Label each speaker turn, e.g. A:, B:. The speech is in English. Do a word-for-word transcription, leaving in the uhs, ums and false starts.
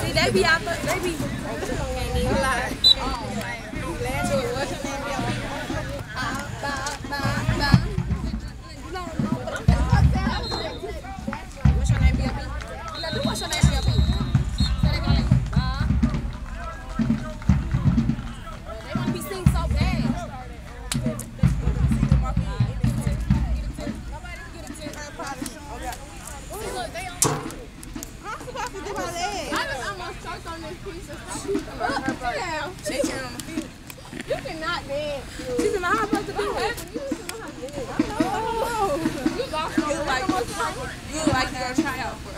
A: See, they be out there, they be. Can't even lie. Oh, man. Glad you what's your name? What's your name, B L P? What's your name, B L P? They want to be seen so bad. Look, they on. I'm supposed to do my leg. I was almost choked on this piece of stuff. Yeah. You cannot dance. She's in my house supposed to do it. You lost. You look like you look like you're gonna try out.